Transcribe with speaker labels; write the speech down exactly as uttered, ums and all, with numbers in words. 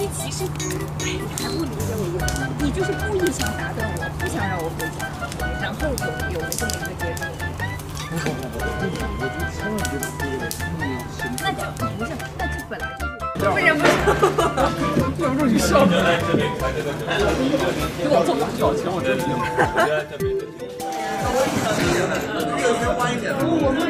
Speaker 1: 其实，哎，还不理解我一个，你就是故意想打断我，不想让我回家，然后有有了这么一个结果。
Speaker 2: 不不不不，我觉得千万别把这个故意心
Speaker 1: 那就不是，那就本来就是。不忍不住，
Speaker 2: 忍不住你笑。
Speaker 1: 给我做吧。
Speaker 2: 表情我真的。
Speaker 3: 这个先弯一点。